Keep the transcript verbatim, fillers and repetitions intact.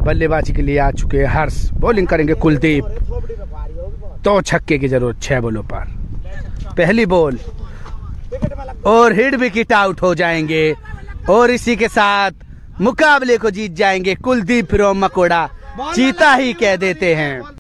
बल्लेबाजी के लिए आ चुके हैं हर्ष। बॉलिंग करेंगे कुलदीप। तो छक्के की जरूरत छह बॉलों पर। पहली बॉल और हिट विकेट आउट हो जाएंगे और इसी के साथ मुकाबले को जीत जाएंगे कुलदीप फिर मकोड़ा। चीता ही कह देते हैं।